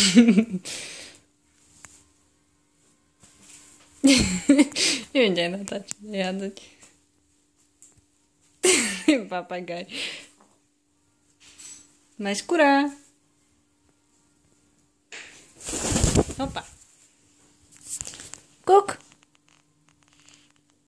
Eu já não tá tirando. Papagaio. Mas curar. Opa. Cuco.